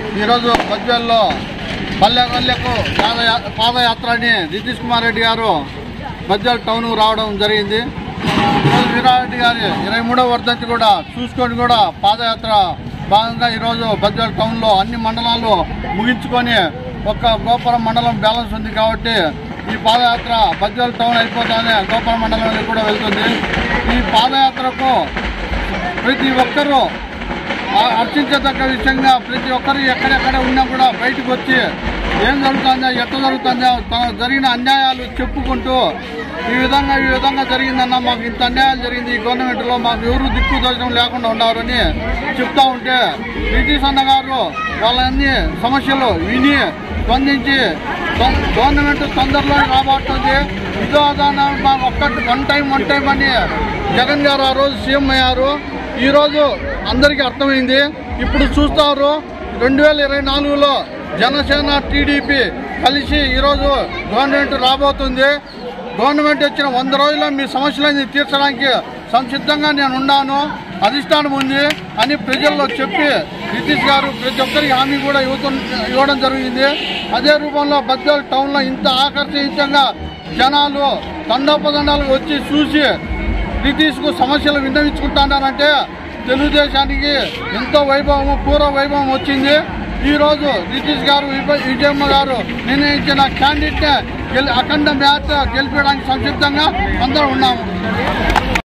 ఈరోజు బద్వేల్లో పల్లె పల్లెకు పాదయాత్రని నితీష్ కుమార్ రెడ్డి గారు బద్వేల్ టౌన్ రావడం జరిగింది. ఈరోజు వీరారెడ్డి గారి 23వ వర్ధంతి కూడా చూసుకొని కూడా పాదయాత్ర భాగంగా ఈరోజు బద్వేల్ టౌన్లో అన్ని మండలాలు ముగించుకొని ఒక్క గోపురం మండలం బ్యాలెన్స్ ఉంది కాబట్టి ఈ పాదయాత్ర బద్వేల్ టౌన్ అయిపోతానే గోపురం మండలానికి కూడా వెళ్తుంది. ఈ పాదయాత్రకు ప్రతి ఒక్కరూ అర్చించదగ్గ విషయంగా ప్రతి ఒక్కరు ఎక్కడెక్కడ ఉన్నా కూడా బయటకు వచ్చి ఏం జరుగుతుందో ఎట్లా జరుగుతుందో జరిగిన అన్యాయాలు చెప్పుకుంటూ ఈ విధంగా జరిగిందన్న, మాకు ఇంత అన్యాయాలు జరిగింది ఈ గవర్నమెంట్లో, మాకు ఎవరు దిక్కు దర్శనం లేకుండా ఉన్నారని చెప్తా ఉంటే నితీష్ అన్న గారు వాళ్ళన్ని సమస్యలు విని స్పందించి గవర్నమెంట్ తొందరలో రాబోతుంది, ఇదో అదాన మాకు వన్ టైం అని జగన్ గారు ఆ రోజు సీఎం అయ్యారు. ఈరోజు అందరికీ అర్థమైంది. ఇప్పుడు చూస్తారు 2024లో జనసేన టీడీపీ కలిసి ఈరోజు గవర్నమెంట్ రాబోతుంది. గవర్నమెంట్ వచ్చిన 100 రోజుల్లో మీ సమస్యలన్నీ తీర్చడానికి సంసిద్ధంగా నేను ఉన్నాను, అధిష్టానం ఉంది అని ప్రజల్లో చెప్పి నితీష్ గారు ప్రతి ఒక్కరికి హామీ కూడా ఇవ్వడం జరిగింది. అదే రూపంలో బద్వేల్ టౌన్లో ఇంత ఆకర్షణీయంగా జనాలు తండోపదండాలు వచ్చి చూసి నితీష్కు సమస్యలు విన్నవించుకుంటున్నారంటే తెలుగుదేశానికి ఎంతో వైభవం, పూర్వ వైభవం వచ్చింది. ఈరోజు నితీష్ గారు, విజయమ్మ గారు నిర్ణయించిన క్యాండిడేట్ని అఖండ మ్యాచ్ గెలిపించడానికి సంసిద్ధంగా అందరూ ఉన్నాము.